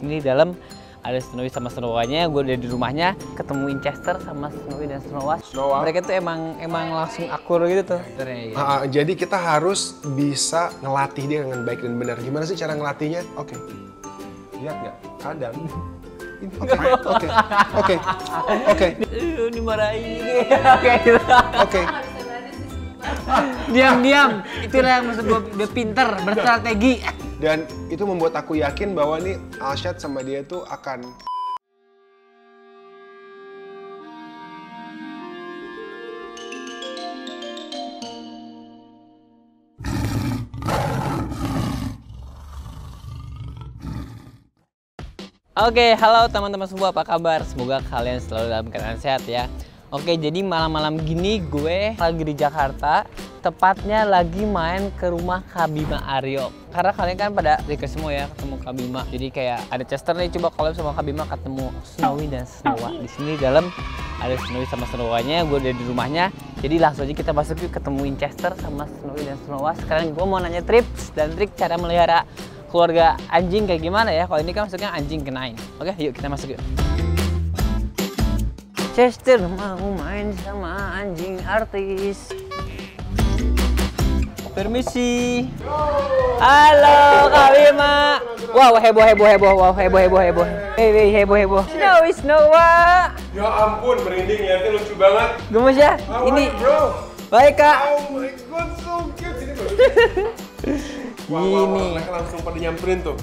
Ini di dalam ada Snowy sama Snowanya. Gue udah di rumahnya, ketemuin Chester sama Snowy dan Snowa. Mereka tuh emang langsung akur gitu tuh. Jadi kita harus bisa ngelatih dia dengan baik dan benar. Gimana sih cara ngelatihnya? Oke. Lihat nggak? Kadang. Oke. Dimarahin. Oke. Diam. Itulah yang maksud gue, udah pinter, berstrategi. Dan itu membuat aku yakin bahwa nih Alshad sama dia tuh akan Oke, halo teman-teman semua, apa kabar? Semoga kalian selalu dalam keadaan sehat ya. Oke, jadi malam-malam gini gue lagi di Jakarta, tepatnya lagi main ke rumah Kak Bima Aryo. Karena kalian kan pada request semua ya ketemu Kak Bima. Jadi kayak ada Chester nih, coba collab sama Kak Bima ketemu Snowy dan Snowa. Di sini dalam ada Snowy sama Snowanya, gue udah di rumahnya. Jadi langsung aja kita masuk yuk ketemuin Chester sama Snowy dan Snowa. Sekarang gue mau nanya tips dan trik cara melihara keluarga anjing kayak gimana ya. Kalau ini kan maksudnya anjing kenain. Oke, yuk kita masuk yuk. Chester mau main sama anjing artis. Permisi. Halo Kak Bima. Wow, heboh. Heboh. Snowa. Ya ampun, merinding ya, itu lucu banget. Gemes ya? Ini bro. baik Kak. Oh my god, so cute. Ini baru. Ini. Mereka langsung pada nyamperin tuh.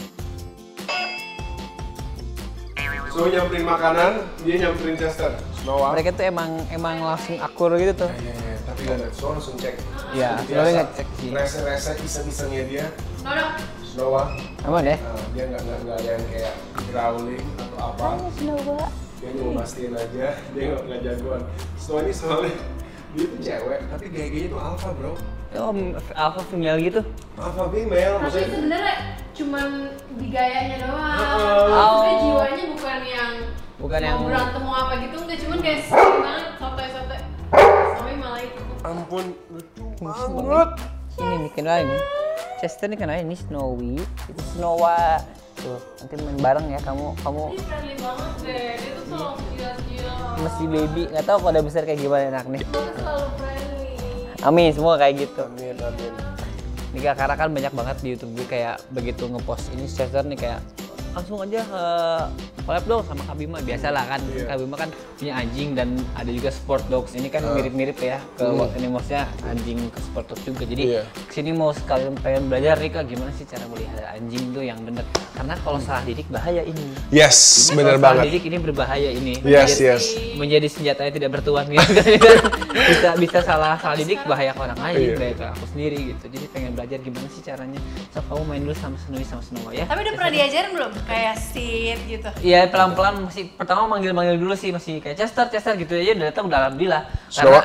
So nyamperin makanan, dia nyamperin Chester. Snowa. Mereka tuh emang langsung akur gitu tuh. Iya, tapi gak ada, Snowa langsung cek. Iya, Snowa nggak cek sih. Rese-rese iseng-isengnya dia. Snowa. Aman ya? Dia nggak ada yang kayak growling atau apa. Snowa. Dia cuma pastiin aja, dia nggak jagoan. Snowa ini soalnya dia tuh cewek, tapi gaya-gayanya tuh alpha bro. Oh, alpha female gitu? Alpha female, tapi maksudnya. sebenarnya cuman di gayanya doang. Oh. Jiwanya bukan yang mau berantem mau apa gitu, enggak, cuman kayak sering banget sotoy-sotoy. Sampai malah itu. Ampun, lucu banget. Ini bikin lain nih. Chester nih kenalnya ini Snowy, itu Snowa. Tuh, nanti main bareng ya kamu. Ini friendly banget deh, dia tuh selalu gila-gila. Masih baby, nggak tahu kalau udah besar kayak gimana anak nih. Dia tuh selalu friendly. Amin, semua kayak gitu. Amin. Nih karena kan banyak banget di YouTube gue kayak begitu ngepost ini Chester nih kayak langsung aja collab dong sama Kak Bima. Biasalah kan, Kak Bima kan punya anjing dan ada juga sport dogs. Ini kan mirip-mirip ya ke animalsnya anjing ke sport dogs juga. Jadi kesini mau sekalian pengen belajar nih Kak, gimana sih cara melihara anjing tuh yang bener. Karena kalau salah didik bahaya ini. Yes, bener kalau banget. Salah didik ini berbahaya ini. Yes. Menjadi senjata yang tidak bertuan gitu. bisa salah didik bahaya ke orang lain, bahaya ke aku sendiri gitu. Jadi pengen belajar gimana sih caranya. So kamu main dulu sama Snowy sama Snowa ya. Tapi udah pernah diajarin belum? Kayak sit gitu. Iya, pelan-pelan masih pertama manggil dulu sih, masih kayak Chester gitu aja udah datang, udah alhamdulillah. Snowa.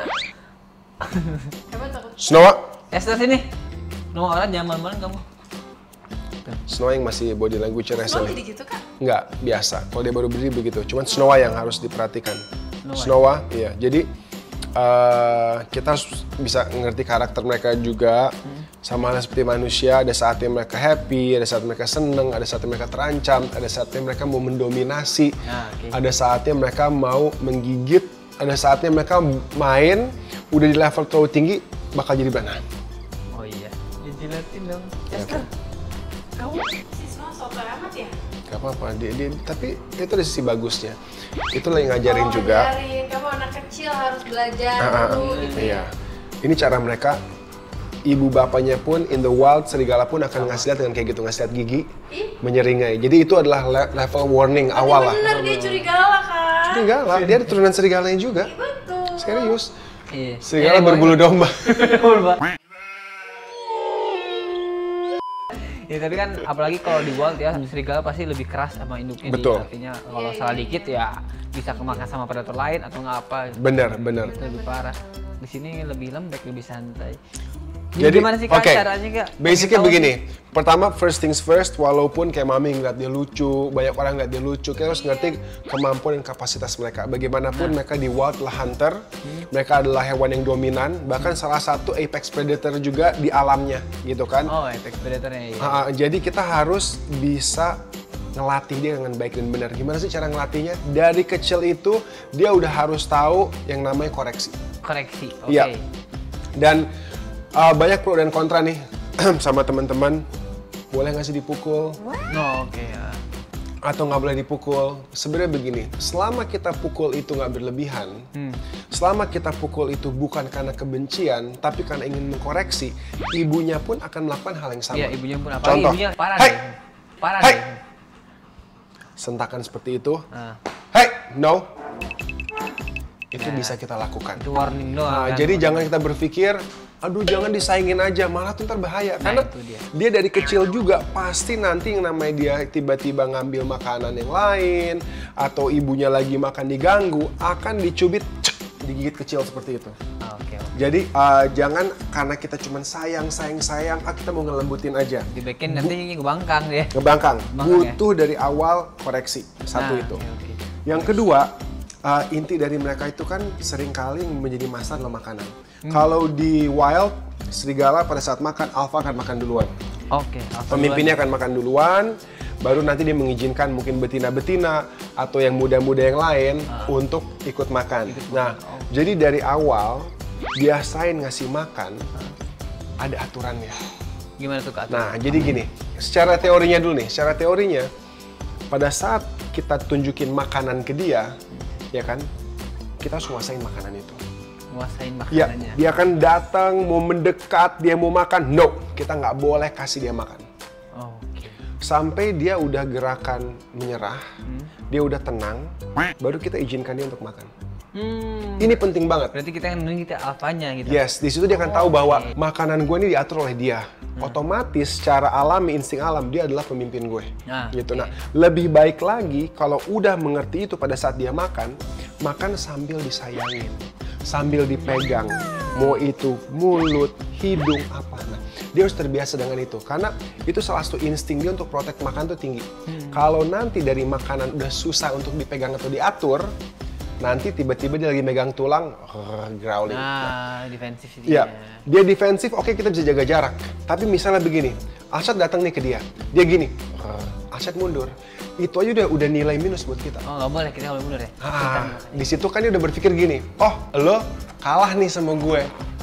Coba takut. Snowa. Chester sini. Nomor orang jangan malu-maluin kamu. Snowa yang masih body language rese Snow nih. jadi gitu Kak? Enggak, biasa. Kalau dia baru berdiri begitu. Cuman Snowa yang harus diperhatikan. Snowa, iya. Jadi kita harus bisa ngerti karakter mereka juga. Sama halnya seperti manusia, ada saatnya mereka happy, ada saat mereka seneng, ada saatnya mereka terancam, ada saatnya mereka mau mendominasi, ada saatnya mereka mau menggigit, ada saatnya mereka main, udah di level terlalu tinggi, bakal jadi beranak. Oh iya, dijilatin dong. Chester, Kamu si Snow sotoy amat ya? gak apa-apa, tapi itu ada sisi bagusnya. Itulah yang ngajarin juga. Ngajarin, kamu anak kecil harus belajar dulu gitu. Iya, ini cara mereka. Ibu bapaknya pun in the wild, serigala pun akan ngasih lihat dengan kayak gitu, ngasih lihat gigi, menyeringai. Jadi itu adalah level warning awal lah. Bener, dia curigala kan? Serigala, dia ada turunan serigalanya juga. Betul. Serius. Iya. Serigala berbulu domba. Ya tapi kan apalagi kalau di wild ya, serigala pasti lebih keras sama induknya. Betul. Artinya kalau salah dikit ya bisa kemakan sama predator lain atau nggak apa. Bener. Itu lebih parah. Di sini lebih lembek, lebih santai. Jadi gimana sih Kak caranya Kak? Basicnya begini, pertama first things first, walaupun kayak Mami ngeliat dia lucu, banyak orang ngeliat dia lucu, kita harus ngerti kemampuan dan kapasitas mereka. Bagaimanapun mereka di wild adalah hunter, mereka adalah hewan yang dominan, bahkan salah satu apex predator juga di alamnya, gitu kan? Oh, apex predatornya ya. Jadi kita harus bisa ngelatih dia dengan baik dan benar. Gimana sih cara ngelatihnya? Dari kecil itu dia udah harus tahu yang namanya koreksi. Koreksi, oke. Iya. Dan banyak pro dan kontra nih sama teman-teman. Boleh nggak sih dipukul? No, oke ya. Atau nggak boleh dipukul? Sebenarnya begini, selama kita pukul itu nggak berlebihan, selama kita pukul itu bukan karena kebencian, tapi karena ingin mengkoreksi, ibunya pun akan melakukan hal yang sama. Iya, ibunya pun apa? Contoh, Ibunya parah "Hey! deh. Parah Hey!" deh. Sentakan seperti itu. Nah, Hey, no. Itu bisa kita lakukan. itu warning doang. Nah, kan? jadi jangan kita berpikir, aduh jangan disaingin aja, malah tuh ntar bahaya. Karena itu dia. dia dari kecil juga pasti nanti yang namanya dia tiba-tiba ngambil makanan yang lain, atau ibunya lagi makan diganggu, akan dicubit, digigit kecil seperti itu. Oke. Jadi jangan karena kita cuman sayang, kita mau ngelembutin aja. Dibikin nanti ngebangkang dia. Ngebangkang, Bangkang, butuh dari awal koreksi, satu Nah, itu. oke. Yang kedua, inti dari mereka itu kan seringkali menjadi masalah dalam makanan. Kalau di wild, serigala pada saat makan, alpha akan makan duluan. Oke. Pemimpinnya akan makan duluan, baru nanti dia mengizinkan mungkin betina-betina atau yang muda-muda yang lain untuk ikut makan. Nah, jadi dari awal, biasain ngasih makan, ada aturannya. Gimana tuh Kak? Nah, jadi gini, secara teorinya dulu nih, secara teorinya, pada saat kita tunjukin makanan ke dia, ya kan, kita harus nguasain makanan itu. Nguasain Ya, makanannya. dia akan datang, mau mendekat, dia mau makan, no, kita nggak boleh kasih dia makan. Oke. Sampai dia udah gerakan menyerah, dia udah tenang, baru kita izinkan dia untuk makan. Ini penting banget. Berarti kita yang nunggu kita alfanya gitu. Yes, di situ dia akan tahu bahwa makanan gue ini diatur oleh dia. Otomatis secara alami, insting alam, dia adalah pemimpin gue. Nah, Gitu. Nah, lebih baik lagi kalau udah mengerti itu pada saat dia makan sambil disayangin, sambil dipegang. Mau itu mulut, hidung, apa. Nah, dia harus terbiasa dengan itu. Karena itu salah satu insting dia untuk protek makan tuh tinggi. Kalau nanti dari makanan udah susah untuk dipegang atau diatur, nanti tiba-tiba dia lagi megang tulang, growling. Nah, defensif Iya, dia. dia defensif, oke kita bisa jaga jarak. Tapi misalnya begini, Arsyad datang nih ke dia gini, Arsyad mundur. Itu aja udah nilai minus buat kita. Oh, nggak boleh kita kalau mundur ya. Di situ kan dia udah berpikir gini, oh lo kalah nih sama gue.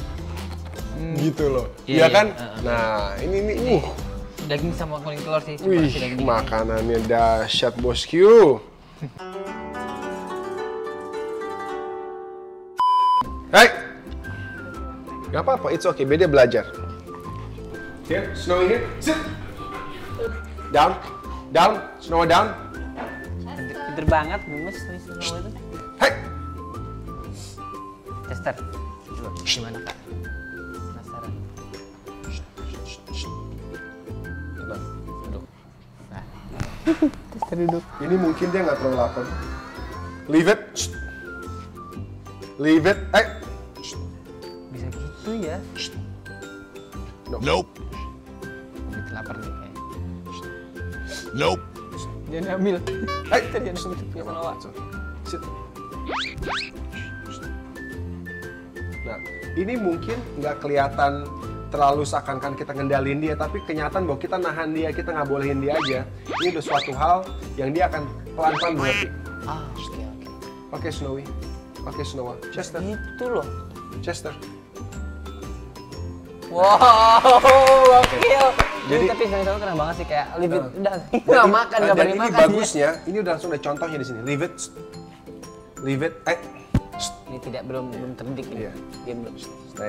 Gitu loh, Iya, iya kan? iya. Nah, ini Daging sama kuning telur sih. wih, Masih daging. makanannya dahsyat bosku. Hai, gak apa-apa, it's okay, beda belajar. Here, Snowy here, sit. Down, Snowy down. Pinter banget, gemes nih semua itu. Hai, Chester, coba gimana Kak? Penasaran. tenang. Duduk. Nah. Chester duduk. Ini mungkin dia nggak terlalu lapar. Leave it. Leave it. Bisa gitu ya. No. Nope. Gitu lapar nih kayaknya. Nope. Jangan ambil. Hai. Jangan ambil punya Noah. Sit. Nah, ini mungkin nggak kelihatan terlalu seakan-akan kita ngendalin dia, tapi kenyataan bahwa kita nahan dia, kita nggak bolehin dia aja. Ini udah suatu hal yang dia akan pelan-pelan mengerti. Ah, oke oke. Oke, Snowy. Oke, Snowa. Chester. Itu loh. Chester. Wow, gokil. Jadi- Tapi sebenarnya keren banget sih kayak lebih udah nggak makan nggak Dan beri ini makan. bagusnya, ini udah langsung ada contohnya di sini. Leave it. Leave it. Ini tidak belum terdidik ini. Iya. Dia belum. Stay.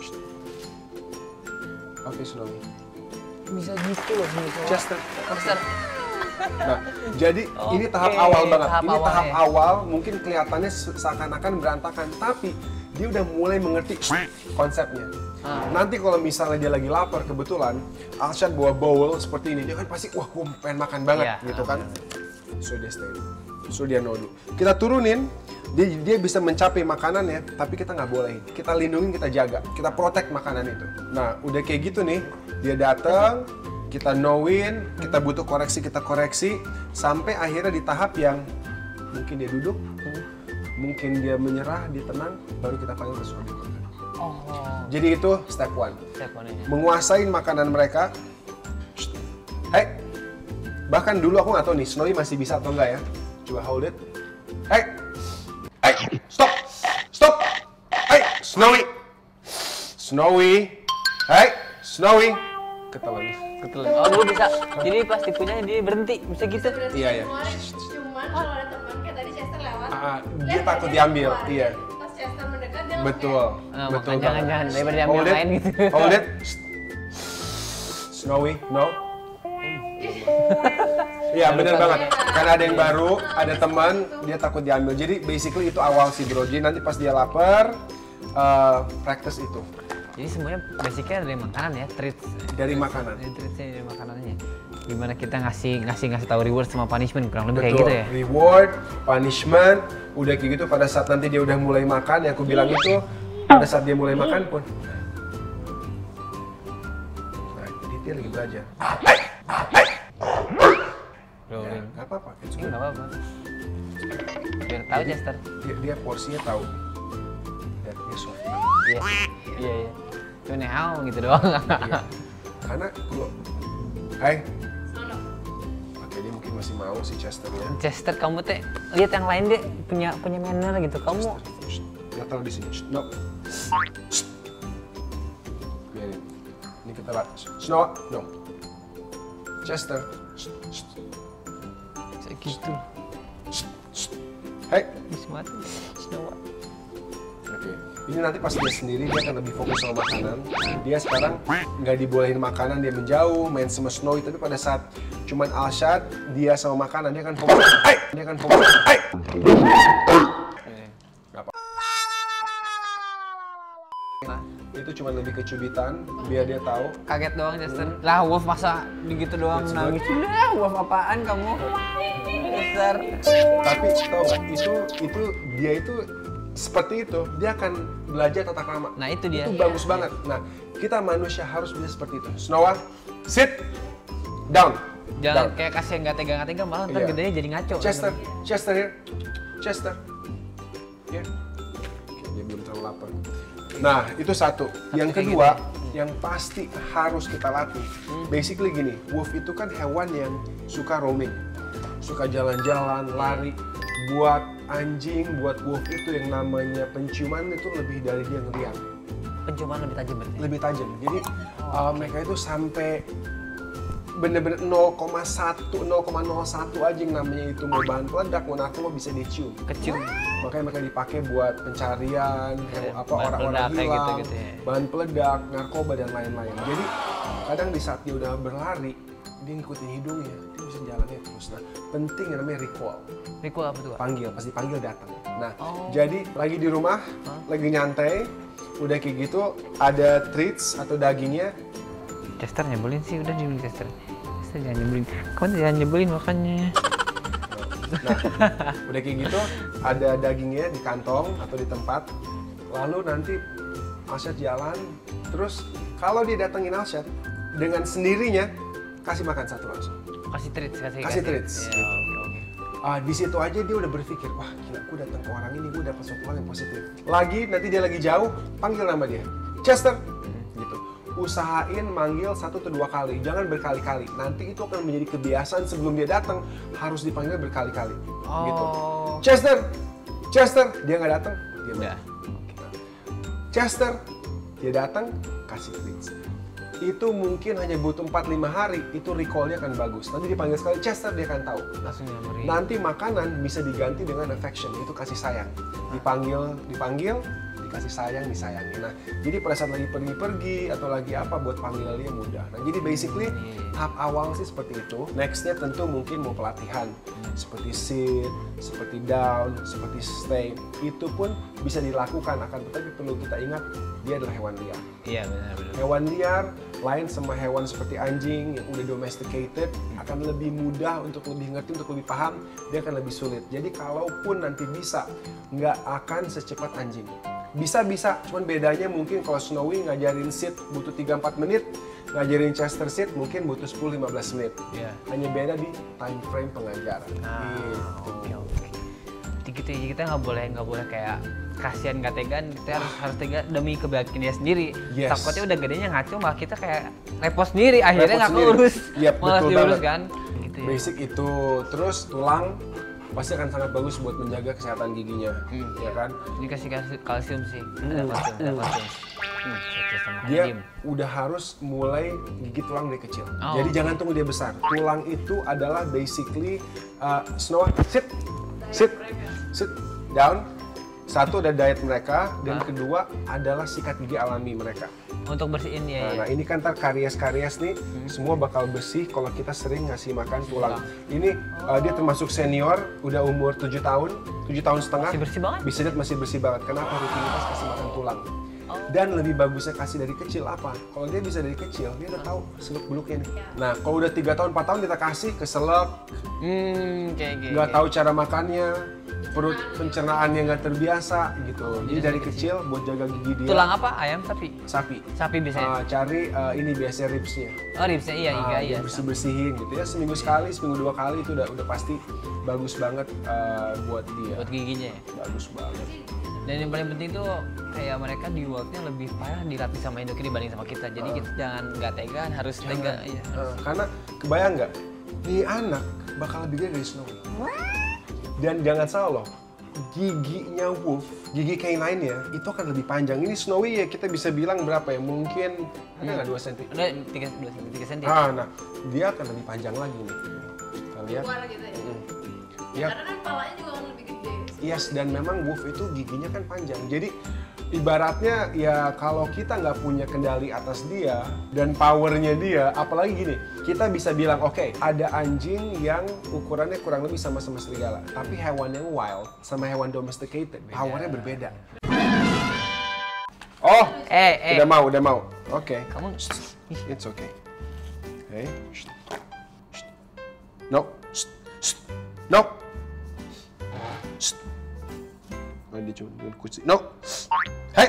Oke, Snowy. Bisa gitu loh ini. Chester. Chester. Nah, jadi ini tahap Oke, awal banget. tahap Ini awal tahap ya. awal, mungkin kelihatannya seakan-akan berantakan, tapi dia udah mulai mengerti konsepnya. Nanti kalau misalnya dia lagi lapar kebetulan, Arsyad bawa bowl seperti ini, dia kan pasti wah gue pengen makan banget Iya, gitu kan. So dia stay. So dia no dulu. Kita turunin, dia bisa mencapai makanannya, tapi kita nggak bolehin. Kita lindungin, kita jaga, kita protect makanan itu. Nah, udah kayak gitu nih, dia datang, kita knowin, kita butuh koreksi, kita koreksi, sampai akhirnya di tahap yang mungkin dia duduk, mungkin dia menyerah, dia tenang, baru kita panggil ke suami makan. Oh, Jadi itu step one. step one-nya. Menguasain makanan mereka. Hey, Bahkan dulu aku nggak tahu nih, Snowy masih bisa atau enggak ya. Coba hold it. Hey, stop, stop. Hey, Snowy, Snowy, hey, Snowy. Ketahuan. Oh dulu bisa. Jadi pas tipunya dia berhenti, bisa gitu. Iya, iya. Cuman kalau ada teman kayak tadi Chester lewat, Dia lihat takut dia diambil, keluar. iya. Pas Chester mendekat dia Betul, Nah, betul. makanya jangan daripada diambil Hold it, lain gitu. hold it. Snowy, no. Iya bener banget. Karena ada yang baru, ada teman, dia takut diambil. Jadi basically itu awal sih bro. Jadi nanti pas dia lapar, practice itu Jadi semuanya basicnya dari makanan ya, treats. dari makanan. Dari treatsnya dari makanannya. Gimana kita ngasih tahu reward sama punishment kurang lebih kayak Betul. gitu ya. Reward, punishment, udah kayak gitu pada saat nanti dia udah mulai makan, yang aku bilang itu pada saat dia mulai makan pun. Nah, jadi dia lagi belajar. Ya, nggak apa-apa, it's good. Nggak apa-apa. Biar tahu Chester. Dia porsinya tahu. Ya, dia soft. Iya. Iya. Cuma nehau gitu doang. Iya. Karena kalau, hai, Sono. oke dia mungkin masih mau si Chester ya. Chester kamu teh lihat yang lain deh punya manner gitu. Kamu Nggak taruh di sini. No. Biarin. Ini kita lihat. Snow, no. Chester. kayak gitu. Hai. Bismati. Snow. Oke. Ini nanti pas dia sendiri dia akan lebih fokus sama makanan. Dia sekarang nggak dibolehin makanan, dia menjauh, main sama Snowy. Tapi pada saat cuman Alshad, dia sama makanan dia akan fokus. Hai. Dia akan fokus. Hai. Itu cuma lebih ke cubitan biar dia tahu. Kaget doang Chester. Lah Wolf masa begitu doang nangis. Udah Wolf apaan kamu? Chester. Tapi tau nggak itu dia itu seperti itu, dia akan belajar tata krama. Nah itu dia. Itu bagus banget. Nah kita manusia harus bisa seperti itu. Snowa, sit down. Jangan Down. kayak kasih nggak tega malah ntar Iya. gedenya jadi ngaco. Chester, Chester here, Chester here. Oke, dia belum terlalu lapar. Nah itu satu. Yang kayak kedua, gitu yang pasti harus kita latih. Basically gini, wolf itu kan hewan yang suka roaming, suka jalan-jalan, lari. Buat anjing, buat wolf itu yang namanya penciuman itu lebih dari dia ngeliat. Penciuman lebih tajam berarti. Lebih tajam. Jadi mereka itu sampai bener-bener 0,1 aja yang namanya itu mau bahan peledak, mau narkoba bisa dicium. Kecium. Makanya mereka dipakai buat pencarian, Bahan orang-orang peledak kayak hilang, gitu-gitu ya. bahan peledak, narkoba dan lain-lain. Jadi kadang di saat dia udah berlari, dia ngikutin hidungnya, dia bisa jalannya terus. Nah, penting yang namanya recall. Recall apa tuh? Pak? Panggil, pasti panggil datang. Nah, jadi lagi di rumah, lagi nyantai, udah kayak gitu, ada treats atau dagingnya. Chester nyebelin sih, udah diem Chester. Chester jangan nyebelin. Kamu jangan nyebelin makanya. Nah, udah kayak gitu, ada dagingnya di kantong atau di tempat. Lalu nanti Alshad jalan, terus kalau dia datengin Alshad, dengan sendirinya kasih makan satu langsung. Kasih treats, Kasih treats, Ya, gitu. oke. Di situ aja dia udah berpikir, wah gila, gue datang ke orang ini, gue dapat sesuatu hal yang positif. Lagi, nanti dia lagi jauh, panggil nama dia, Chester, gitu. Usahain manggil 1 atau 2 kali, jangan berkali-kali. Nanti itu akan menjadi kebiasaan sebelum dia datang harus dipanggil berkali-kali, gitu. Chester, Chester, dia nggak datang, dia Udah. Chester, dia datang, kasih treats. Itu mungkin hanya butuh 4-5 hari, itu recall-nya akan bagus. Nanti dipanggil sekali, Chester, dia akan tahu. Langsung nyamperin. Nanti makanan bisa diganti dengan affection, itu kasih sayang. Dipanggil, dikasih sayang, disayangi. Nah, jadi pada saat lagi pergi-pergi atau lagi apa, buat panggilan dia mudah. Nah, jadi basically tahap awal sih seperti itu. Nextnya tentu mungkin mau pelatihan, seperti sit, seperti down, seperti stay. Itu pun bisa dilakukan, tetapi perlu kita ingat dia adalah hewan liar. Iya benar. Hewan liar lain sama hewan seperti anjing yang udah domesticated akan lebih mudah untuk lebih ngerti, untuk lebih paham, dia akan lebih sulit. Jadi kalaupun nanti bisa, nggak akan secepat anjing. Bisa, cuman bedanya mungkin kalau Snowy ngajarin sit butuh 3-4 menit, ngajarin Chester sit mungkin butuh 10-15 menit. Iya. Hanya beda di time frame pengajaran. Gitu. Oke. Jadi gitu ya, kita nggak boleh kayak kasihan nggak tegaan, kita harus tega demi kebaikan dia sendiri. Yes. Takutnya udah gedenya ngaco, malah kita kayak repot sendiri, akhirnya Repot nggak sendiri. keurus. Yap, malah betul diurus banget. kan. itu ya. Basic itu, terus tulang pasti akan sangat bagus buat menjaga kesehatan giginya, ya kan? Ini kasih kalsium sih. Ada kalsium. Sama Dia kalsium. udah harus mulai gigit tulang dari kecil. Oh, Jadi jangan tunggu dia besar. Tulang itu adalah basically Snow, sit down. Satu ada diet mereka, dan kedua adalah sikat gigi alami mereka. Untuk bersihin ya. Nah ini kan ntar karies-karies nih, semua bakal bersih kalau kita sering ngasih makan tulang. Ini dia termasuk senior, udah umur 7 tahun, 7 tahun setengah. Masih bersih banget? Bisa lihat masih bersih banget. Kenapa? Rutinitas kasih makan tulang. Dan lebih bagusnya kasih dari kecil apa? Kalau dia bisa dari kecil, dia udah tahu seluk-beluknya nih. Nah kalau udah 3 tahun, 4 tahun kita kasih keselak, Kayak gitu. nggak tahu cara makannya, perut pencernaannya nggak terbiasa gitu. Jadi dari kecil buat jaga gigi dia. Tulang apa? Ayam, sapi? Sapi. Sapi biasanya. Cari ini biasanya ribsnya. Oh, ribsnya iya, iya. Bersih-bersihin gitu ya, seminggu sekali, seminggu 2 kali itu udah pasti bagus banget buat dia. Buat giginya ya. Bagus banget. Dan yang paling penting tuh kayak mereka di worldnya lebih parah dilatih sama Indoki dibanding sama kita. Jadi kita jangan nggak tega, harus tega. Ya. Karena kebayang nggak, nih anak bakal lebih gede dari Snowy. Dan jangan salah loh, giginya Wolf, gigi canine-nya itu akan lebih panjang. Ini Snowy ya kita bisa bilang berapa ya? Mungkin ada nggak 2 cm? Udah 3 cm. Nah dia akan lebih panjang lagi nih. Kita lihat. Keluar gitu ya. Ya. Karena kan palanya juga kan lebih gede. Yes, dan memang Wolf itu giginya kan panjang. Jadi ibaratnya ya kalau kita nggak punya kendali atas dia dan powernya dia, apalagi gini, kita bisa bilang oke, ada anjing yang ukurannya kurang lebih sama-sama serigala, tapi hewan yang wild sama hewan domesticated, powernya berbeda. Oh, udah mau. Oke. Kamu It's okay. Hey. No. No. Oh, dia cuma kunci. No. Hey.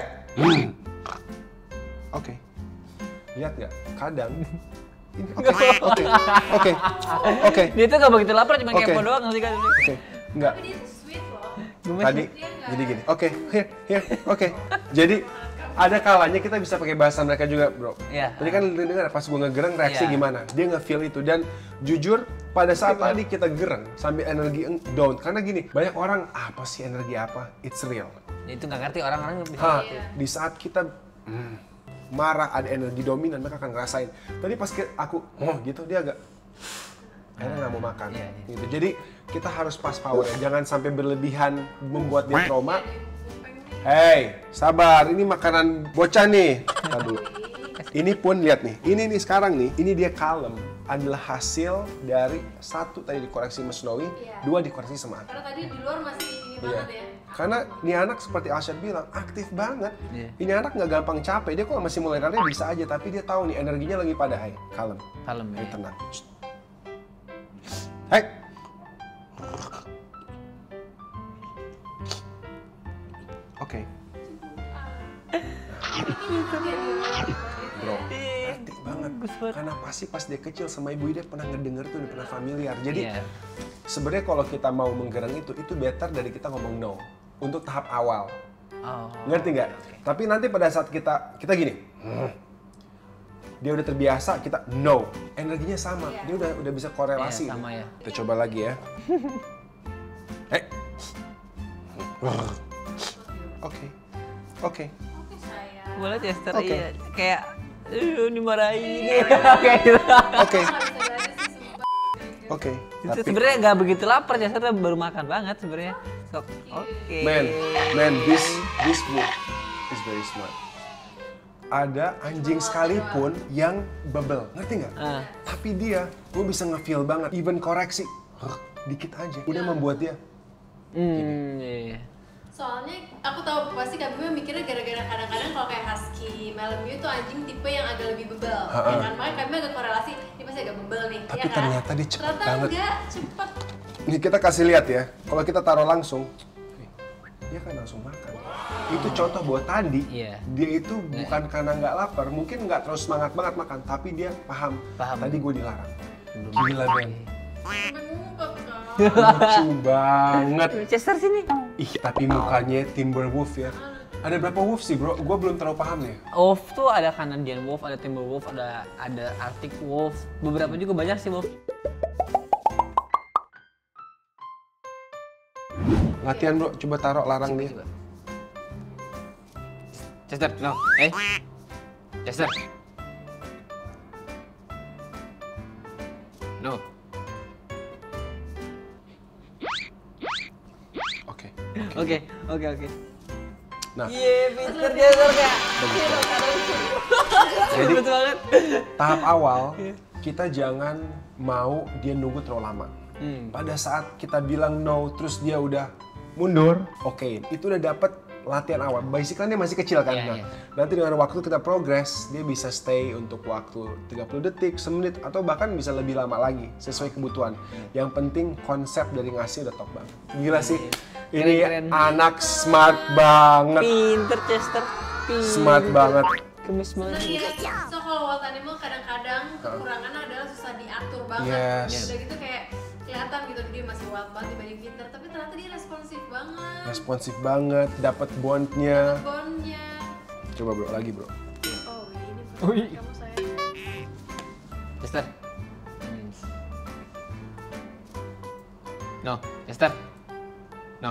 Oke. Lihat nggak? Kadang. Oke. dia tuh nggak begitu lapar, cuma Oke. kepo doang nggak sih kan? Oke. Enggak. Tapi dia tuh sweet loh. Tadi jadi gini. Oke. Here. Oke. Jadi ada kalanya kita bisa pakai bahasa mereka juga, bro. Iya. Tadi kan lu dengar pas gue ngegereng reaksi Iya. gimana? Dia nge-feel itu dan jujur pada saat tadi kita gereng sambil energi down karena gini, banyak orang apa sih energi apa? It's real. Itu nggak ngerti orang-orang bisa. Di saat kita marah ada energi dominan mereka akan ngerasain. Tadi pas aku gitu dia agak akhirnya nggak mau makan. Iya. Gitu. Jadi kita harus pas power ya. Jangan sampai berlebihan membuat dia trauma. Hey, sabar. Ini makanan bocah nih. Ntar dulu. Ini pun lihat nih. Ini nih sekarang nih. Ini dia kalem. Adalah hasil dari 1 tadi dikoreksi sama Snowy, 2 dikoreksi sama aku. Karena tadi di luar masih ini Iya. banget ya. Karena ini anak seperti Asyad bilang aktif banget. Iya. Ini anak nggak gampang capek. Dia kalau masih mulai lari bisa aja. Tapi dia tahu nih energinya lagi pada high. Kalem. Kalem ya. Hey, tenang. Hey. Oke. Bro, ngerti banget. Karena pasti pas dia kecil sama ibu dia pernah ngedenger tuh, udah pernah familiar. Jadi Iya. sebenarnya kalau kita mau menggerang itu better dari kita ngomong no untuk tahap awal. Oh. Ngerti nggak? Tapi nanti pada saat kita gini, dia udah terbiasa, kita no, energinya sama, dia udah bisa korelasi. Iya, sama ya. Kita coba lagi ya. Oke. Oke sayang. Boleh Chester, Oke. iya. Kayak dimarahin. Kayak gitu. Oke. Nggak bisa berani sih sumpah. Oke. Itu Tapi sebenarnya nggak begitu lapar, Chester baru makan banget sebenarnya. Sok. Oke. man, this book is very smart. Ada anjing sekalipun yang bebel, ngerti nggak? Tapi dia, gue bisa nge-feel banget, even koreksi, dikit aja, udah membuat dia. Iya. Soalnya aku tahu pasti Kak Bima mikirnya gara-gara kadang-kadang kalau kayak husky, Malamute tuh anjing tipe yang agak lebih bebel. Ya kan? Makanya Kak Bima agak korelasi, ini pasti agak bebel nih. Tapi ya kan? ternyata dia cepet Ternyata banget. enggak, cepet. Nih kita kasih lihat ya, kalau kita taruh langsung, dia kan langsung makan. Itu contoh buat tadi, Iya. dia itu bukan karena nggak lapar, mungkin nggak terus semangat banget makan, tapi dia paham. Tadi gue dilarang. Gila Ben, Sampai ngumpet kan. lucu banget. Chester sini. Ih, tapi mukanya Timberwolf ya. Ada berapa wolf sih bro? Gue belum terlalu paham ya. Wolf tuh ada Canadian Wolf, ada Timber Wolf, ada Arctic Wolf. Beberapa juga banyak sih wolf. Latihan bro, coba taruh larang dia. Chester, no. Chester. No. Oke. Oke. Nah, Pinter Chester Kak. jadi Betul banget. tahap awal kita jangan mau dia nunggu terlalu lama. Pada saat kita bilang no, terus dia udah mundur, oke, itu udah dapet latihan awal. Basically dia masih kecil kan. Iya, Nah, iya. nanti dengan waktu kita progress, dia bisa stay untuk waktu 30 detik, semenit, atau bahkan bisa lebih lama lagi sesuai kebutuhan. Yang penting konsep dari ngasih udah top banget. Gila sih. Ini Keren. anak smart banget. Pinter Chester. Pinter. Smart banget. Gemes banget. So kalau wild animal kadang-kadang kekurangannya adalah susah diatur banget. Yes. Udah gitu kayak kelihatan gitu dia masih wild banget dibanding pinter, tapi ternyata dia responsif banget. Responsif banget, dapat bondnya. Bondnya. Coba bro, lagi bro. Oh ini kamu sayang. Chester. No, Chester. No.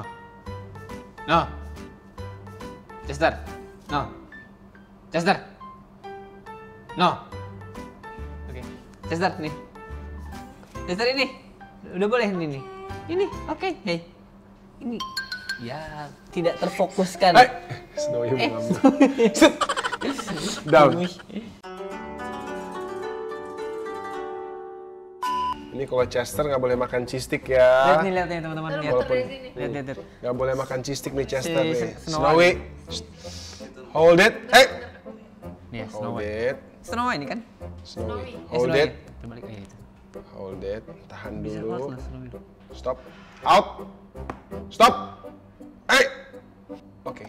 Chester. No. Chester. No. Oke. Chester nih. Chester ini. Udah boleh ini nih. Ini, oke. Hey. Ini. Ya, tidak terfokuskan. Hai, Snowy mau ngambil. Down. Ini kalau Chester nggak boleh makan cheese stick ya. Lihat nih teman-teman. Terus Lihat. muter dari sini. Lihat. Nggak boleh makan cheese stick nih Chester Si nih. Snowy. Hold it. Hey. Nih, Snow Hold White. it. Snow White ini kan? Snowy. Snowy. Hold Snow it. White. Terbalik kayak gitu. Hold it. Tahan Bisa dulu. kelas lah Snow White. Stop. Out. Stop. Hey. Oke.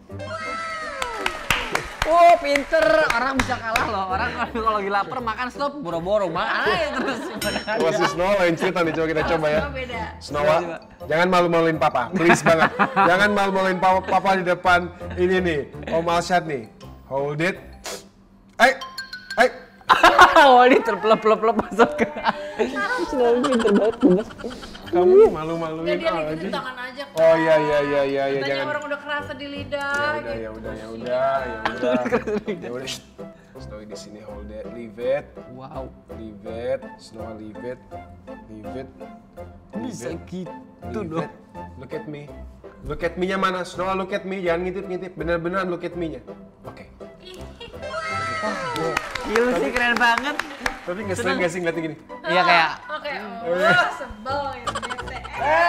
Oh, pinter. Orang bisa kalah loh. Orang kalau lagi lapar makan stop boro-boro makan aja terus. Kalau si Snow lain cerita nih, coba kita coba ya. Oh, beda. Snowa, jangan malu-maluin papa, please banget. Jangan malu-maluin papa di depan ini nih, Om Alshad nih. Hold it. Oh, ini terpelep-pelep masuk ke. Snow pinter banget. Kamu malu-maluin Udah dia aja. ngikutin tangan aja kan. Oh iya, Katanya jangan. orang udah kerasa di lidah Ya gitu. udah. Shh. Snowy di sini, hold it, leave it, Wow. leave it, Snow leave it, leave it, Bisa leave it, gitu leave dong. it. Look at me. Look at me-nya mana? Snow, look at me, jangan ngintip-ngintip, bener-beneran look at me-nya. Oke. Gila sih keren banget. Tapi ngeselin gak sih ngeliatin gini? Iya kayak Oke, oh, sebel gitu bete.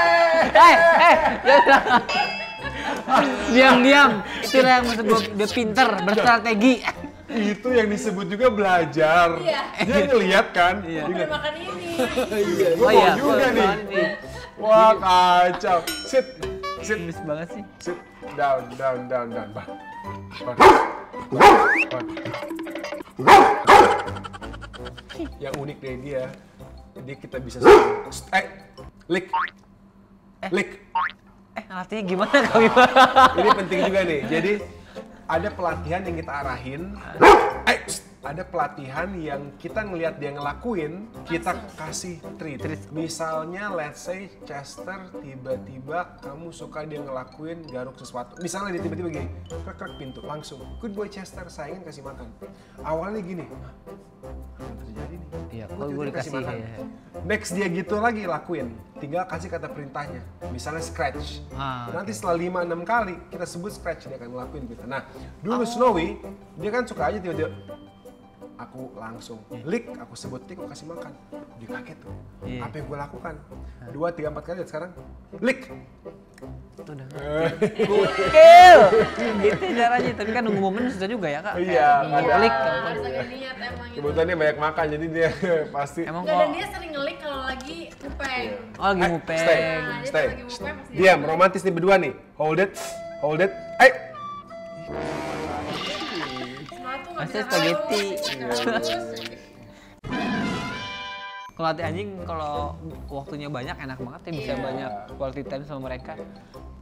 diam. Itu yang maksud gue dia pinter, berstrategi. Itu yang disebut juga belajar. Iya. Dia ngeliat kan? Iya. Dia Udah ngeliat, makan ini. Gua Oh mau iya, juga gua nih. ini. Wah kacau. Sit. Gemes banget sih. Sit. Down. Bah. Yang unik dari dia kita bisa lick. Artinya gimana kami? Ini penting juga nih. Jadi ada pelatihan yang kita arahin. Ada pelatihan yang kita ngelihat dia ngelakuin, kita kasih treat. Misalnya, let's say Chester tiba-tiba kamu suka dia ngelakuin garuk sesuatu. Misalnya dia tiba-tiba gini, krek pintu, langsung. Good boy Chester, sayangin kasih makan. Awalnya gini, apa terjadi nih? Iya, Gua kalau gue tiba-tiba dikasih makan. ya. Next dia gitu lagi lakuin, tinggal kasih kata perintahnya. Misalnya scratch. Nanti setelah 5-6 kali kita sebut scratch, dia akan ngelakuin gitu. Nah, dulu Snowy, dia kan suka aja tiba-tiba aku langsung lick, aku sebut lick, aku kasih makan. Dia kaget tuh. Iya. Apa yang gue lakukan? 2, 3, 4 kali sekarang lick. Itu udah. Gokil. Gitu caranya, tapi kan nunggu momen susah juga ya, Kak. Iya, Kayak ada. klik. Harus ada niat emang gitu. Kebetulan dia banyak makan, jadi dia pasti. Emang Nggak, kok dan dia sering ngelik kalau lagi ngupeng. oh lagi ngupeng. Stay. Nah, dia Stay. lagi ngupeng pasti dia Diam, romantis nih berdua nih. Hold it. Semua tuh nggak Masih bisa spaghetti. terus. Kalau hati anjing kalau waktunya banyak enak banget ya bisa Iya. banyak quality time sama mereka.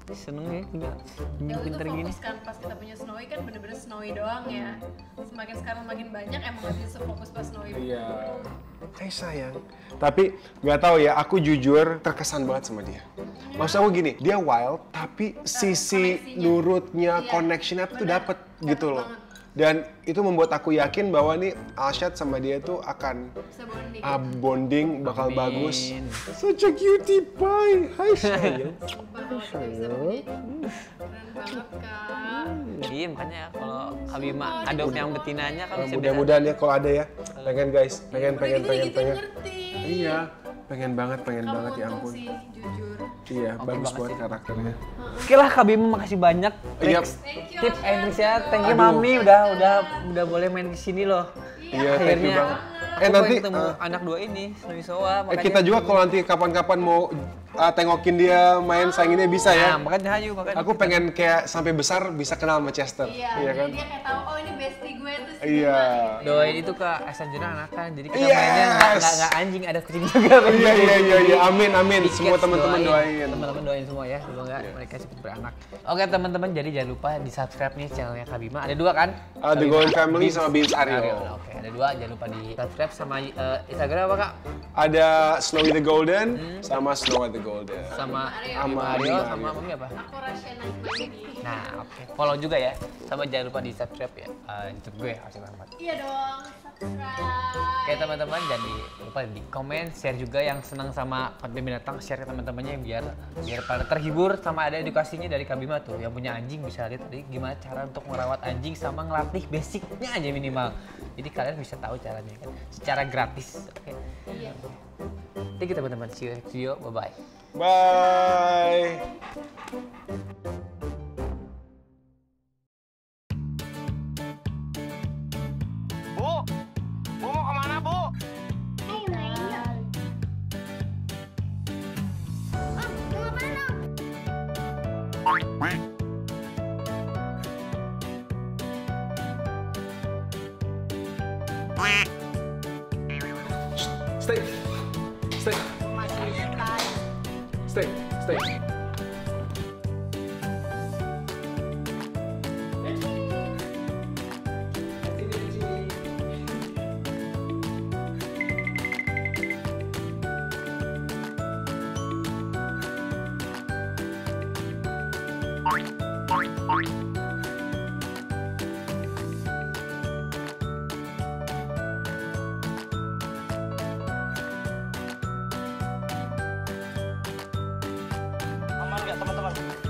Seneng ya punya Ya itu pinter gini. fokus kan pas kita punya Snowy kan bener-bener Snowy doang ya. Semakin sekarang makin banyak emang gak bisa fokus pas Snowy. Iya. Sayang. Tapi nggak tahu ya, aku jujur terkesan banget sama dia. Maksud aku gini, dia wild tapi sisi koneksinya. nurutnya, Iya, connectionnya tuh benar. dapet gitu loh. banget. Dan itu membuat aku yakin bahwa nih Alshad sama dia tuh akan Bisa bonding. bonding bakal Amin. bagus. Such a cutie pie. Hai sayang. Sumpah kalau kita bisa bonding. Keren banget kak. Iya makanya kalau Habibah adop yang betinanya kan bisa Mudah-mudahan ya kalau ada ya. Pengen guys, pengen. Udah gitu digituin ngerti. Iya, pengen banget Kamu ya untung ampun. sih, jujur. Iya, Oke, bagus makasih. buat karakternya. Oke lah Kak Bima, makasih banyak. Iya. Thank you. Tips and tricks ya. Thank you Aduh. Mami udah boleh main di sini loh. Iya, thank you Akhirnya banget. aku Nanti pengen ketemu anak dua ini, Snowy Soa. kita juga kalau nanti kapan-kapan mau tengokin dia main sainginnya bisa ya. Nah, makanya hayu makanya. Aku pengen kayak sampai besar bisa kenal sama Chester. Iya, kan? jadi dia kayak tahu oh ini bestie gue tuh si Iya. Bima, gitu. Doain itu Kak Sanjana anakan. Jadi kita Yes. mainnya nggak anjing, ada kucing juga. Iya. Amin. Tickets Semua teman-teman doain. Teman-teman doain semua ya, semoga mereka cepat beranak. Oke teman-teman, jadi jangan lupa di subscribe nih channelnya Kak Bima. Ada dua kan? The Golden Family sama Beans Aryo. Oke, ada dua. Jangan lupa di subscribe sama Instagram apa Kak? Ada Snowy the Golden sama Snow the Golden. Sama Sama Mario, Aryo. sama Mami apa? Aku Rasyana Baby. Nah, oke. Follow juga ya. Sama jangan lupa di subscribe ya. YouTube gue Arsyad Ahmad. Iya dong, subscribe. Oke teman-teman, jangan lupa di komen, share juga yang senang sama konten binatang, share ke teman-temannya biar pada terhibur sama ada edukasinya dari Kak Bima tuh. Yang punya anjing bisa lihat tadi gimana cara untuk merawat anjing sama ngelatih basicnya aja minimal. Jadi kalian bisa tahu caranya kan secara gratis. Oke. Iya. Thank you teman-teman. See you next video. Bye bye. Bye. Bu, Bu mau kemana Bu? Stay. Aman nggak teman-teman?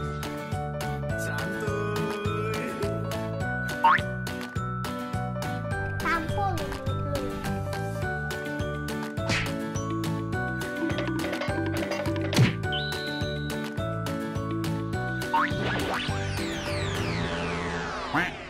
Tampol. Quack.